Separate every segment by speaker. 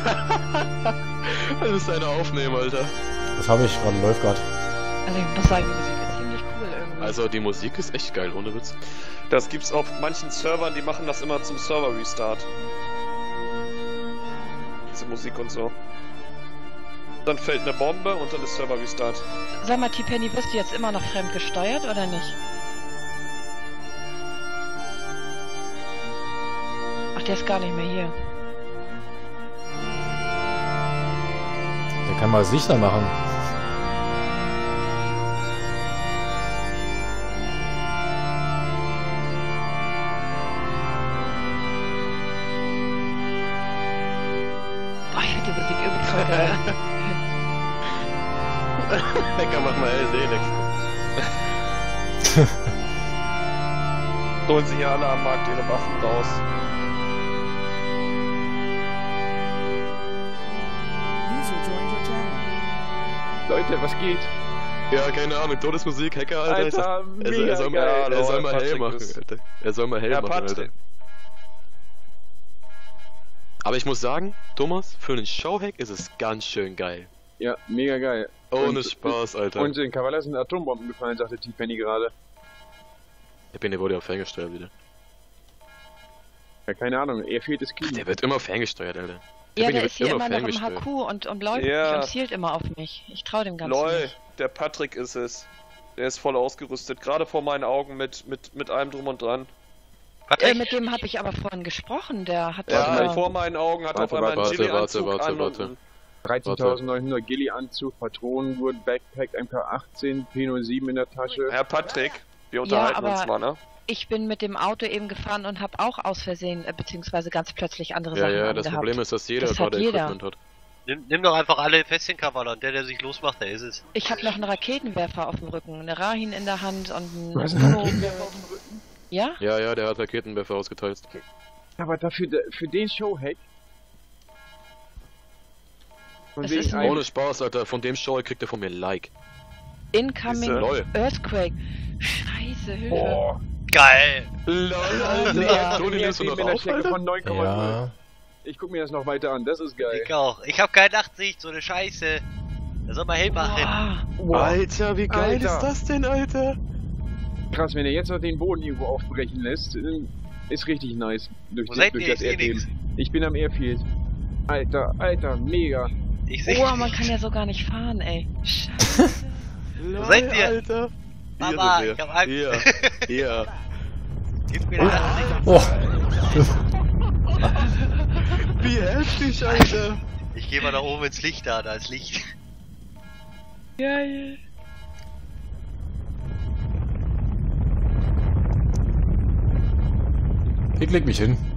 Speaker 1: Das ist eine Aufnehmen, Alter.
Speaker 2: Das habe ich gerade, läuft gerade.
Speaker 3: Also ich muss sagen, die Musik ist ziemlich cool irgendwie.
Speaker 1: Also die Musik ist echt geil, ohne Witz.
Speaker 4: Das gibt's auf manchen Servern, die machen das immer zum Server-Restart. Diese Musik und so. Dann fällt eine Bombe und dann ist Server-Restart.
Speaker 3: Sag mal, T-Penny, bist du jetzt immer noch fremdgesteuert oder nicht? Ach, der ist gar nicht mehr hier.
Speaker 2: Der kann mal das Licht machen.
Speaker 3: Boah, ich finde die Musik irgendwie voll geil.
Speaker 1: Lecker, mach mal LD,
Speaker 4: Holen sie hier alle am Markt ihre Waffen raus.
Speaker 5: User joined your channel.
Speaker 4: Leute, was geht?
Speaker 1: Ja, keine Ahnung, Todesmusik, Hacker, Alter.
Speaker 4: Alter,
Speaker 1: er soll
Speaker 4: geil.
Speaker 1: er soll mal
Speaker 4: Patrick
Speaker 1: hell machen,
Speaker 4: ist-
Speaker 1: Alter. Er soll mal hell
Speaker 4: Ja,
Speaker 1: machen, Alter.
Speaker 4: Patrick.
Speaker 1: Aber ich muss sagen, Thomas, für einen Showhack ist es ganz schön geil.
Speaker 6: Ja, mega geil.
Speaker 1: Ohne
Speaker 6: Und-
Speaker 1: Spaß, Alter.
Speaker 6: Und in Kavala sind Atombomben gefallen, sagte T-Penny gerade.
Speaker 1: Der Bene wurde ja ferngesteuert wieder.
Speaker 6: Ja, keine Ahnung, er fehlt das Key.
Speaker 1: Der wird immer ferngesteuert, Alter.
Speaker 3: Ja,
Speaker 1: Bene
Speaker 3: der
Speaker 1: wird
Speaker 3: ist hier immer noch im
Speaker 1: ferngesteuert.
Speaker 3: HQ und läuft
Speaker 4: Ja.
Speaker 3: und zielt immer auf mich. Ich trau dem Ganzen
Speaker 4: Lol,
Speaker 3: nicht.
Speaker 4: der Patrick ist es. Der ist voll ausgerüstet, gerade vor meinen Augen mit allem drum und dran.
Speaker 3: Mit dem habe ich aber vorhin gesprochen, der hat...
Speaker 4: Ja, vor meinen Augen hat er auf
Speaker 6: Warte,
Speaker 4: einmal einen
Speaker 1: warte,
Speaker 4: Chili-Anzug
Speaker 1: warte,
Speaker 4: an
Speaker 1: warte.
Speaker 4: und
Speaker 6: 13.900 Gilly-Anzug, Patronengurt, Backpack, MK18, P07 in der Tasche.
Speaker 4: Herr Patrick, wir unterhalten
Speaker 3: aber-
Speaker 4: uns mal, ne?
Speaker 3: Ich bin mit dem Auto eben gefahren und habe auch aus Versehen, beziehungsweise ganz plötzlich andere
Speaker 1: Ja,
Speaker 3: Sachen
Speaker 1: ja, das
Speaker 3: angehabt.
Speaker 1: Problem ist, dass jeder
Speaker 3: Das hat
Speaker 1: gerade
Speaker 3: jeder.
Speaker 1: Equipment hat.
Speaker 7: Nimm doch einfach alle Fässchen, Kavala, und der sich losmacht, der ist es.
Speaker 3: Ich habe noch einen Raketenwerfer auf dem Rücken, eine Rahin in der Hand und
Speaker 6: Du hast
Speaker 3: einen
Speaker 6: einen
Speaker 3: Uno.
Speaker 6: Raketenwerfer auf dem Rücken?
Speaker 3: Ja?
Speaker 1: Ja, ja, der hat Raketenwerfer ausgeteilt.
Speaker 6: Aber dafür, für den Showhack. Von
Speaker 3: Das
Speaker 6: wegen
Speaker 3: ist ein-
Speaker 6: einem-
Speaker 1: Ohne Spaß, Alter. Von dem Show kriegt er von mir ein Like.
Speaker 3: Incoming
Speaker 4: Siehste?
Speaker 1: Lol.
Speaker 3: Earthquake. Scheiße, Hilfe.
Speaker 6: Boah,
Speaker 7: Geil!
Speaker 1: Lol,
Speaker 3: Ja.
Speaker 1: Toni, nimmst du noch
Speaker 6: mit einer
Speaker 1: auf,
Speaker 6: Stärke
Speaker 1: Alter?
Speaker 6: von 9,0.
Speaker 2: Ja.
Speaker 6: Ich guck mir das noch weiter an, das ist geil.
Speaker 7: Ich auch. Ich hab keine Nachtsicht, so eine Scheiße. Da soll man hell machen.
Speaker 3: Boah.
Speaker 6: Wow.
Speaker 1: Alter, wie geil
Speaker 6: Alter.
Speaker 1: ist das denn, Alter?
Speaker 6: Krass, wenn er jetzt noch den Boden irgendwo aufbrechen lässt, ist richtig nice. Durch,
Speaker 7: Wo seid
Speaker 6: durch
Speaker 7: ihr?
Speaker 6: das
Speaker 7: Ich seh
Speaker 6: Erdbeben.
Speaker 7: nix.
Speaker 6: Ich bin am Airfield. Alter, mega.
Speaker 7: Ich seh
Speaker 3: Oh, man kann ja so gar nicht fahren, ey. Scheiße.
Speaker 1: Lol,
Speaker 7: seid ihr?
Speaker 1: Alter.
Speaker 7: Mama,
Speaker 1: Hier
Speaker 7: ich
Speaker 1: sind
Speaker 7: hab Angst.
Speaker 1: wir. Hier.
Speaker 7: Gib mir eine Nachtsicht.
Speaker 2: Oh,
Speaker 1: Wie heftig, Alter.
Speaker 7: Ich geh mal da oben ins Licht da ist Licht.
Speaker 3: Geil.
Speaker 2: ich leg mich hin.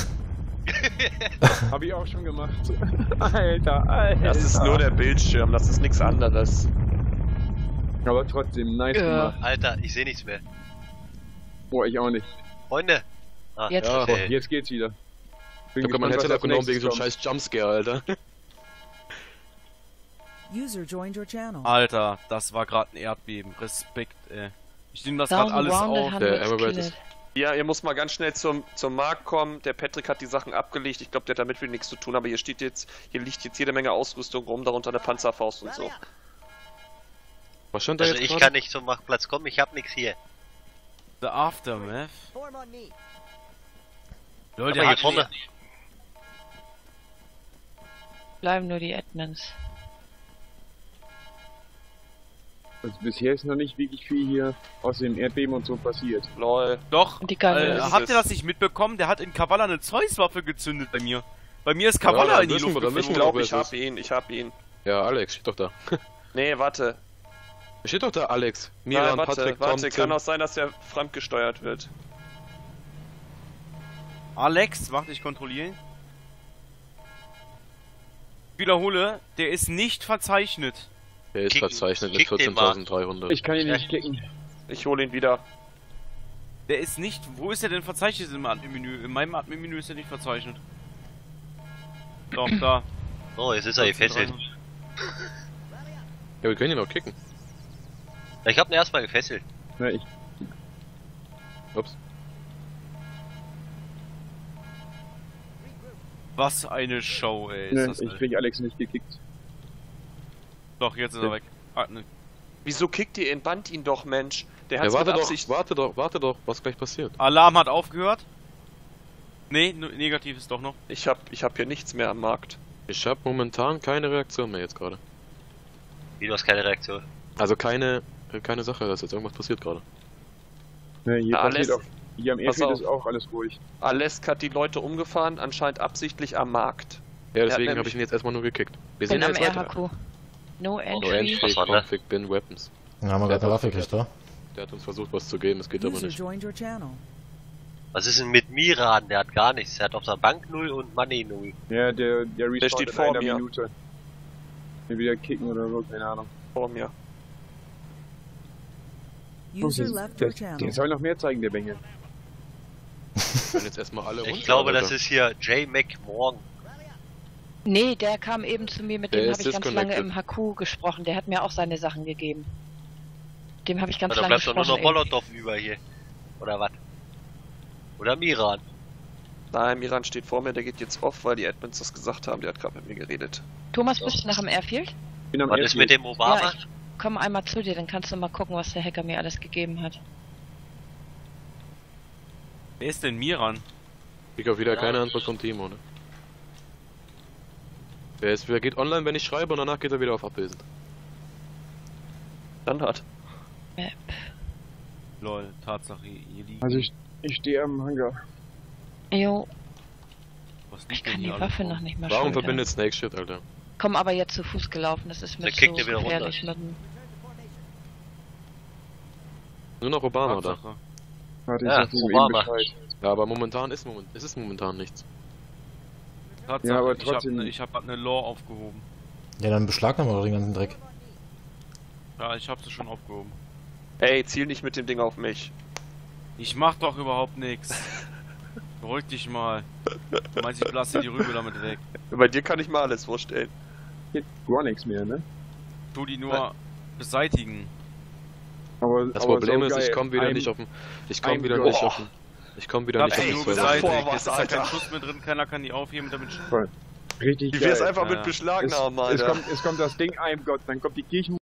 Speaker 6: Hab ich auch schon gemacht. Alter.
Speaker 4: Das ist nur der Bildschirm, das ist nichts anderes.
Speaker 6: Aber trotzdem, nice
Speaker 3: Ja.
Speaker 6: gemacht.
Speaker 7: Alter, ich seh nichts mehr.
Speaker 6: Boah, ich auch nicht.
Speaker 7: Freunde! Ah,
Speaker 3: Jetzt.
Speaker 1: Ja,
Speaker 7: okay.
Speaker 6: Jetzt geht's wieder. Bin
Speaker 1: Ich hab grad mein
Speaker 6: gespannt,
Speaker 1: Headset
Speaker 6: was als
Speaker 1: abgenommen wegen so einem
Speaker 6: nächstes
Speaker 1: scheiß Jumpscare, Alter.
Speaker 5: User joined your channel.
Speaker 8: Alter, das war gerade ein Erdbeben. Respekt, ey. Ich nehme das gerade alles
Speaker 3: Rounded
Speaker 8: auf.
Speaker 1: Der
Speaker 3: Hundreds
Speaker 1: Emerald
Speaker 3: killed.
Speaker 1: ist-
Speaker 4: Ja, ihr müsst mal ganz schnell zum Markt kommen. Der Patrick hat die Sachen abgelegt. Ich glaube, der hat damit will nichts zu tun. Aber hier liegt jetzt jede Menge Ausrüstung rum, darunter eine Panzerfaust und so.
Speaker 1: Was stand da
Speaker 7: Also
Speaker 1: jetzt
Speaker 7: ich
Speaker 1: gerade?
Speaker 7: kann nicht zum Marktplatz kommen, ich hab nix hier.
Speaker 8: The Aftermath. Lol,
Speaker 7: Aber
Speaker 8: der
Speaker 7: hier
Speaker 8: hat
Speaker 7: vorne.
Speaker 3: Bleiben nur die Admins.
Speaker 6: Also bisher ist noch nicht wirklich viel hier aus dem Erdbeben und so passiert.
Speaker 4: Lol.
Speaker 8: Doch,
Speaker 3: Und die geile
Speaker 4: ist
Speaker 8: habt
Speaker 4: es.
Speaker 8: ihr das nicht mitbekommen? Der hat in Kavala eine Zeus-Waffe gezündet bei mir. Bei mir ist Kavala
Speaker 1: Ja,
Speaker 8: in die
Speaker 1: wissen
Speaker 8: Luft
Speaker 1: wir, dann
Speaker 4: Ich
Speaker 1: wissen
Speaker 8: geflogen.
Speaker 4: glaube,
Speaker 1: wir,
Speaker 4: ich hab ihn.
Speaker 1: Ja, Alex, steht doch da.
Speaker 4: Nee, warte.
Speaker 1: Steht doch da Alex.
Speaker 4: Nein,
Speaker 1: Miran,
Speaker 4: warte,
Speaker 1: Patrick, Tom,
Speaker 4: warte. Kann
Speaker 1: Tim.
Speaker 4: auch sein, dass er fremdgesteuert wird.
Speaker 8: Alex, warte, ich kontrolliere. Ich wiederhole, der ist nicht verzeichnet.
Speaker 1: Der ist
Speaker 7: Kicken-
Speaker 1: verzeichnet mit
Speaker 7: kick den mal.
Speaker 1: 14.300.
Speaker 6: Ich kann ihn nicht kicken.
Speaker 4: Ich hole ihn wieder.
Speaker 8: Der ist nicht. Wo ist er denn verzeichnet im Admin-Menü? In meinem Admin-Menü ist er nicht verzeichnet. Doch, da.
Speaker 7: Oh, jetzt ist er gefesselt.
Speaker 1: Ja, wir können ihn auch kicken.
Speaker 7: Ich hab ihn erstmal gefesselt.
Speaker 6: Na, ich,
Speaker 1: Ups.
Speaker 8: Was eine Show, ey. Ist
Speaker 6: Ne,
Speaker 8: das
Speaker 6: ich krieg Alex nicht gekickt.
Speaker 8: Doch, jetzt ist er weg. Ah, ne.
Speaker 4: Wieso kickt ihr ihn? Band ihn doch, Mensch. Der
Speaker 1: Ja,
Speaker 4: hat's mit Absicht.
Speaker 1: warte doch, was gleich passiert.
Speaker 8: Alarm hat aufgehört. Nee, negativ ist doch noch.
Speaker 4: Ich hab hier nichts mehr am Markt.
Speaker 1: Ich habe momentan keine Reaktion mehr jetzt gerade.
Speaker 7: Wie, du hast keine Reaktion?
Speaker 1: Also keine Sache, dass jetzt irgendwas passiert gerade.
Speaker 6: Ne, hier
Speaker 4: Na,
Speaker 6: passiert
Speaker 4: alles-
Speaker 6: auch. Hier am
Speaker 4: Pass
Speaker 6: Airfield
Speaker 4: auf.
Speaker 6: ist auch alles ruhig.
Speaker 4: Alesk hat die Leute umgefahren, anscheinend absichtlich am Markt.
Speaker 1: Ja, deswegen
Speaker 4: nämlich-
Speaker 1: habe ich ihn jetzt erstmal nur gekickt. Wir
Speaker 3: Bin
Speaker 1: sehen
Speaker 3: am
Speaker 1: jetzt weiter.
Speaker 3: RHQ. No
Speaker 1: No
Speaker 3: entry.
Speaker 1: entry,
Speaker 7: Was war das?
Speaker 1: config, bin weapons.
Speaker 2: Dann haben wir gerade eine Waffe gekriegt, oder?
Speaker 1: Der hat uns versucht, was zu geben, es geht aber
Speaker 5: User
Speaker 1: nicht.
Speaker 5: joined your channel.
Speaker 7: Was ist denn mit Miran? Der hat gar nichts. Der hat auf der Bank 0 und Money 0.
Speaker 6: Ja, der respawnt
Speaker 4: steht
Speaker 6: in
Speaker 4: vor
Speaker 6: einer
Speaker 4: mir.
Speaker 6: Minute. Den wieder kicken oder so, keine Ahnung.
Speaker 4: Vor mir.
Speaker 5: User left your
Speaker 6: Der
Speaker 5: channel.
Speaker 6: soll noch mehr zeigen, der Bengel.
Speaker 1: Wenn jetzt erstmal alle
Speaker 7: Ich
Speaker 1: runter,
Speaker 7: glaube,
Speaker 1: Alter.
Speaker 7: das ist hier J. McMorgan.
Speaker 3: Nee, der kam eben zu mir, mit
Speaker 1: Der
Speaker 3: dem
Speaker 1: ist
Speaker 3: habe ich ganz lange
Speaker 1: disconnected.
Speaker 3: im HQ gesprochen. Der hat mir auch seine Sachen gegeben. Dem habe ich ganz
Speaker 7: Da
Speaker 3: lange
Speaker 7: bleibt doch nur
Speaker 3: gesprochen.
Speaker 7: noch
Speaker 3: eben.
Speaker 7: Molotow über hier. Oder was? Oder Miran.
Speaker 4: Nein, Miran steht vor mir, der geht jetzt off, weil die Admins das gesagt haben. Der hat gerade mit mir geredet.
Speaker 3: Thomas, bist du nach dem Airfield?
Speaker 6: Bin am
Speaker 7: Was ist mit
Speaker 6: Airfield.
Speaker 7: dem Obama?
Speaker 3: Ja, ich komme einmal zu dir, dann kannst du mal gucken, was der Hacker mir alles gegeben hat.
Speaker 8: Wer ist denn Miran?
Speaker 1: Ich krieg auch wieder keine Antwort vom Timo, ne? Wer geht online, wenn ich schreibe, und danach geht er wieder auf Abwesend.
Speaker 4: Standard.
Speaker 3: Map.
Speaker 8: Lol, Tatsache, hier liegt.
Speaker 6: Also ich stehe am Hangar.
Speaker 3: Jo,
Speaker 8: Was
Speaker 3: ich
Speaker 8: liegt denn
Speaker 3: kann
Speaker 8: hier
Speaker 3: die
Speaker 8: alles
Speaker 3: Waffe
Speaker 8: rum?
Speaker 3: noch nicht mal
Speaker 1: Warum
Speaker 3: schultern.
Speaker 1: verbindet Snake Shit, Alter?
Speaker 3: Komm aber jetzt zu Fuß gelaufen, das ist mir
Speaker 7: Der
Speaker 3: zu
Speaker 7: kickt dir wieder
Speaker 3: gefährlich mit dem...
Speaker 1: Nur noch Obama da.
Speaker 8: Tatsache.
Speaker 6: Warte, ich
Speaker 7: Ja,
Speaker 6: sag ihm
Speaker 7: Obama.
Speaker 6: Bescheid.
Speaker 1: Ja, aber momentan ist momentan nichts.
Speaker 8: Tatsache,
Speaker 6: Ja, aber
Speaker 8: ich
Speaker 6: trotzdem-
Speaker 8: hab grad eine Lore aufgehoben.
Speaker 2: Ja, dann beschlagnahmen wir doch den ganzen Dreck.
Speaker 8: Ja, ich hab sie schon aufgehoben.
Speaker 4: Ey, ziel nicht mit dem Ding auf mich.
Speaker 8: Ich mach doch überhaupt nichts. Beruhig dich mal. Du meinst, ich lasse die Rübe damit weg.
Speaker 4: Bei dir kann ich mal alles vorstellen.
Speaker 6: Geht gar nichts mehr, ne?
Speaker 8: Tu die nur beseitigen.
Speaker 6: Aber,
Speaker 1: Das
Speaker 6: aber
Speaker 1: Problem
Speaker 6: so
Speaker 1: ist, ich
Speaker 6: geil.
Speaker 1: komme wieder
Speaker 6: Ein-
Speaker 1: nicht auf den. Ich komme
Speaker 6: ein
Speaker 1: wieder
Speaker 6: Gott.
Speaker 1: nicht auf den. Ich komme wieder
Speaker 8: Ich
Speaker 1: nicht
Speaker 8: hab
Speaker 1: auf
Speaker 8: sie
Speaker 1: den
Speaker 8: nur
Speaker 1: Server.
Speaker 8: beseitigt.
Speaker 4: Vor was,
Speaker 8: Jetzt ist ja kein
Speaker 4: Alter.
Speaker 8: Schuss mehr drin, keiner kann die aufheben, damit...
Speaker 6: Richtig
Speaker 4: Wie wär's
Speaker 6: geil.
Speaker 4: einfach
Speaker 8: Ja,
Speaker 4: mit
Speaker 8: ja.
Speaker 4: Beschlagnahmen,
Speaker 6: Es
Speaker 4: Alter?
Speaker 6: kommt das Ding, ein Gott, dann kommt die Kirchen